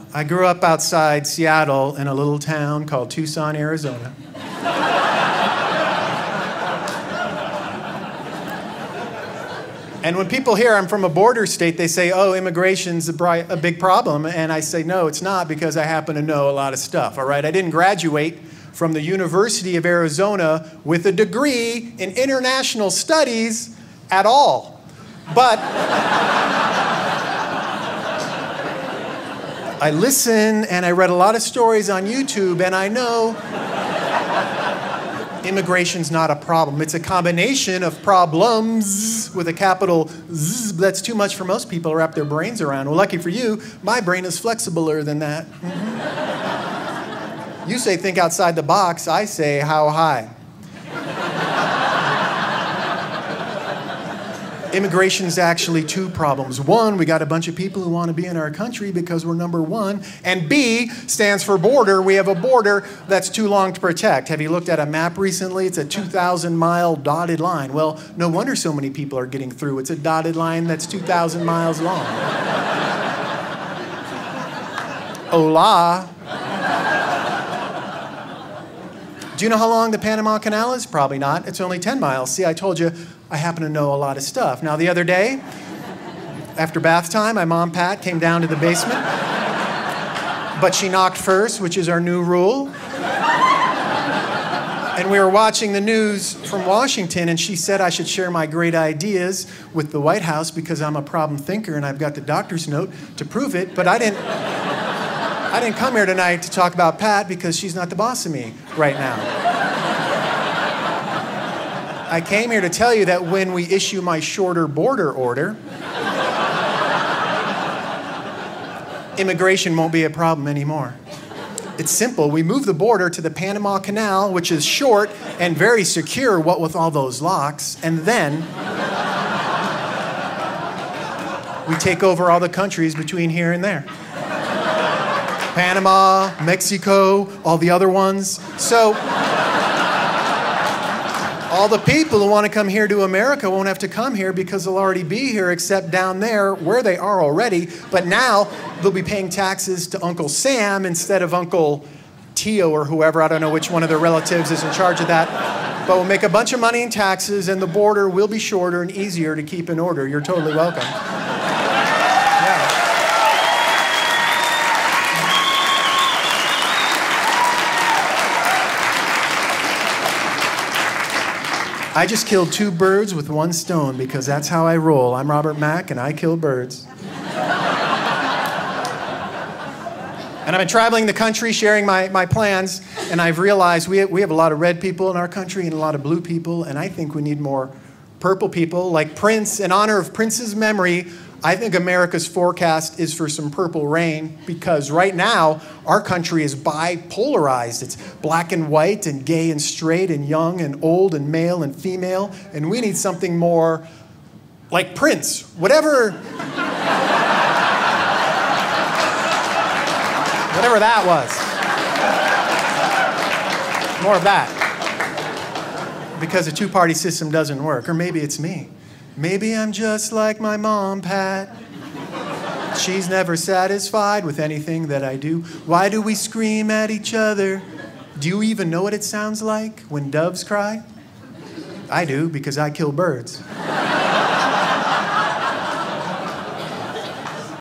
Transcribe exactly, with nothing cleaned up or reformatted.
I grew up outside Seattle in a little town called Tucson, Arizona. And when people hear I'm from a border state, they say, oh, immigration's a, bri- a big problem. And I say, no, it's not, because I happen to know a lot of stuff, all right? I didn't graduate from the University of Arizona with a degree in international studies at all. But I listen and I read a lot of stories on YouTube, and I know immigration's not a problem. It's a combination of problems with a capital Z. That's too much for most people to wrap their brains around. Well, lucky for you, my brain is flexibler than that. Mm-hmm. You say think outside the box. I say how high. Immigration's actually two problems. One, we got a bunch of people who want to be in our country because we're number one. And B stands for border. We have a border that's too long to protect. Have you looked at a map recently? It's a two thousand mile dotted line. Well, no wonder so many people are getting through. It's a dotted line that's two thousand miles long. Hola. Do you know how long the Panama Canal is? Probably not. It's only ten miles. See, I told you, I happen to know a lot of stuff. Now, the other day, after bath time, my mom, Pat, came down to the basement. But she knocked first, which is our new rule. And we were watching the news from Washington, and she said I should share my great ideas with the White House because I'm a problem thinker and I've got the doctor's note to prove it. But I didn't, I didn't come here tonight to talk about Pat because she's not the boss of me right now. I came here to tell you that when we issue my shorter border order, immigration won't be a problem anymore. It's simple. We move the border to the Panama Canal, which is short and very secure, what with all those locks, and then we take over all the countries between here and there. Panama, Mexico, all the other ones. So all the people who want to come here to America won't have to come here because they'll already be here, except down there where they are already. But now they'll be paying taxes to Uncle Sam instead of Uncle Tio or whoever. I don't know which one of their relatives is in charge of that. But we'll make a bunch of money in taxes, and the border will be shorter and easier to keep in order. You're totally welcome. I just killed two birds with one stone because that's how I roll. I'm Robert Mack, and I kill birds. And I've been traveling the country sharing my, my plans, and I've realized we have, we have a lot of red people in our country and a lot of blue people, and I think we need more purple people. Like Prince, in honor of Prince's memory, I think America's forecast is for some purple rain, because right now our country is bipolarized. It's black and white and gay and straight and young and old and male and female, and we need something more like Prince. Whatever, whatever that was. More of that. Because the two-party system doesn't work. Or maybe it's me. Maybe I'm just like my mom, Pat. She's never satisfied with anything that I do. Why do we scream at each other? Do you even know what it sounds like when doves cry? I do, because I kill birds.